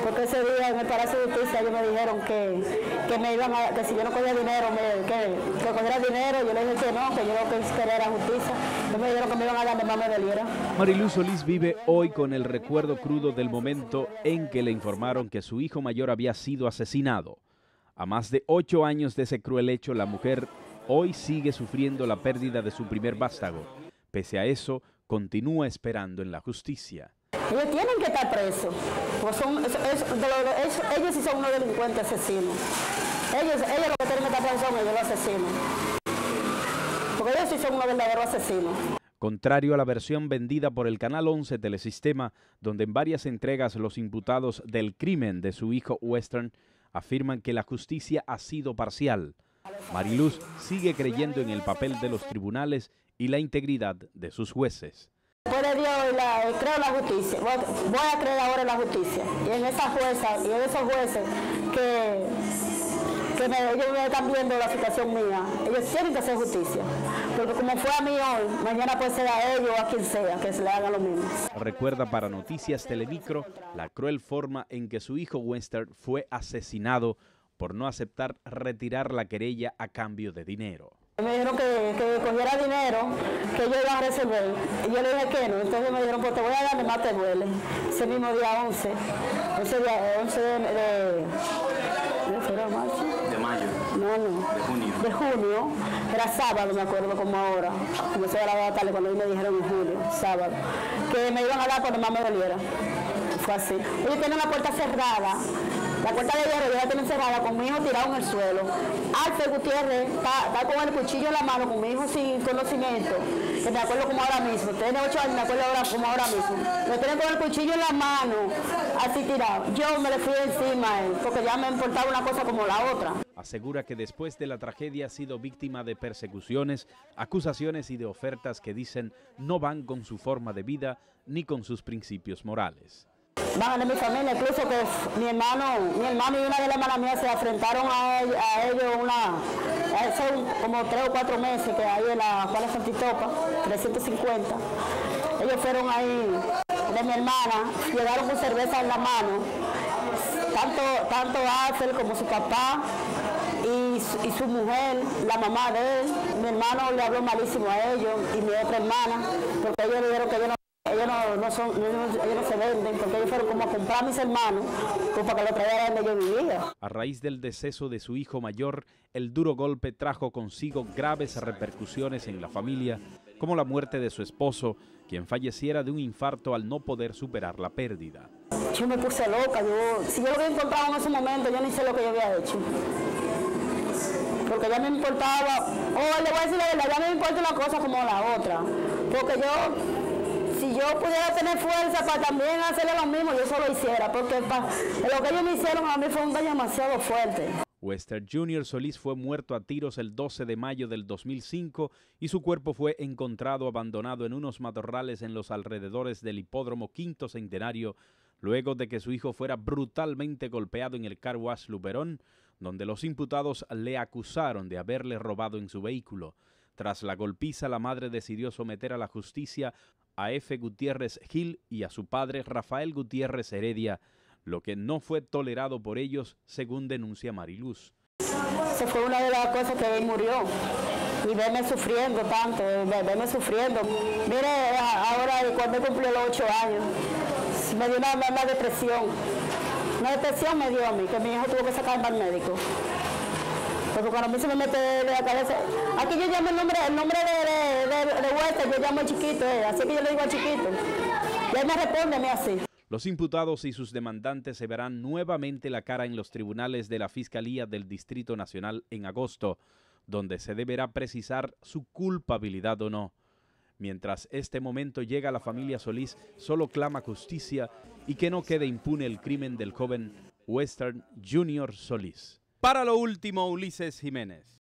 porque ese día en el Palacio de Justicia ellos me dijeron que me iban a, que si yo no cogía dinero, que cogiera dinero. Yo le dije que no, que yo lo que quería era justicia. Ellos me dijeron que me iban a dar de más me doliera. Mariluz Solís vive hoy con el recuerdo crudo del momento en que le informaron que su hijo mayor había sido asesinado. A más de 8 años de ese cruel hecho, la mujer hoy sigue sufriendo la pérdida de su primer vástago. Pese a eso, continúa esperando en la justicia. Ellos tienen que estar presos. Ellos sí son unos delincuentes asesinos. Ellos lo que tienen que estar presos son ellos, los asesinos. Porque ellos sí son unos verdaderos asesinos. Contrario a la versión vendida por el Canal 11 Telesistema, donde en varias entregas los imputados del crimen de su hijo Western afirman que la justicia ha sido parcial, Mariluz sigue creyendo en el papel de los tribunales y la integridad de sus jueces. Puede Dios, creo en la justicia. Voy a creer ahora en la justicia. Y en esa jueza y en esos jueces que ellos me están viendo la situación mía. Ellos tienen que hacer justicia. Porque como fue a mí hoy, mañana puede ser a ellos o a quien sea que se le haga lo mismo. Recuerda para Noticias Telemicro la cruel forma en que su hijo Western fue asesinado por no aceptar retirar la querella a cambio de dinero. Me dijeron que cogiera dinero, que yo iba a resolver. Y yo le dije que no. Entonces me dijeron, pues te voy a dar de más te duele. Ese mismo día 11 de mayo. De junio. Era sábado, me acuerdo como ahora. Como se era la tarde cuando me dijeron en julio, sábado. Que me iban a dar por más me doliera. Fue así. Ellos tienen la puerta cerrada. La puerta de hierro ya la tienen cerrada con mi hijo tirado en el suelo. Alfred Gutiérrez está con el cuchillo en la mano, con mi hijo sin conocimiento. Que me acuerdo como ahora mismo. Tiene 8 años, me acuerdo ahora como ahora mismo. Lo tienen con el cuchillo en la mano, así tirado. Yo me le fui encima a él, porque ya me importaba una cosa como la otra. Asegura que después de la tragedia ha sido víctima de persecuciones, acusaciones y de ofertas que dicen no van con su forma de vida ni con sus principios morales. Van de mi familia, incluso que mi hermano y una de las hermanas mías se enfrentaron a ellos hace como 3 o 4 meses, que ahí en la Juana Santitopa, 350. Ellos fueron ahí de mi hermana, llegaron con cerveza en la mano, tanto Axel como su papá y su mujer, la mamá de él. Mi hermano le habló malísimo a ellos y mi otra hermana, porque ellos dijeron que ellos no se venden, porque ellos fueron como a comprar a mis hermanos, pues para que lo trajeran donde yo vivía. A raíz del deceso de su hijo mayor, el duro golpe trajo consigo graves repercusiones en la familia, como la muerte de su esposo, quien falleciera de un infarto al no poder superar la pérdida. Yo me puse loca, si yo lo había encontrado en ese momento, yo ni sé lo que yo había hecho. Porque ya me importaba, le voy a decir la verdad, ya no me importa una cosa como la otra, porque si yo pudiera tener fuerza para también hacerle lo mismo, yo solo hiciera, porque lo que ellos me hicieron a mí fue un daño demasiado fuerte. Western Junior Solís fue muerto a tiros el 12 de mayo del 2005 y su cuerpo fue encontrado abandonado en unos matorrales en los alrededores del hipódromo Quinto Centenario, luego de que su hijo fuera brutalmente golpeado en el Car Wash Luperón, donde los imputados le acusaron de haberle robado en su vehículo. Tras la golpiza, la madre decidió someter a la justicia a F. Gutiérrez Gil y a su padre Rafael Gutiérrez Heredia, lo que no fue tolerado por ellos, según denuncia Mariluz. Esa fue una de las cosas que él murió. Y verme sufriendo tanto, verme sufriendo. Mire, ahora cuando cumplió los 8 años, me dio una depresión. Una depresión me dio a mí, que mi hijo tuvo que sacarme al médico. Porque cuando a mí se me mete de la cabeza, aquí yo llamo el nombre de Western, yo llamo al chiquito, así que yo le digo al chiquito. Y él me responde a mí así. Los imputados y sus demandantes se verán nuevamente la cara en los tribunales de la Fiscalía del Distrito Nacional en agosto, donde se deberá precisar su culpabilidad o no. Mientras este momento llega, la familia Solís solo clama justicia y que no quede impune el crimen del joven Western Junior Solís. Para lo último, Ulises Jiménez.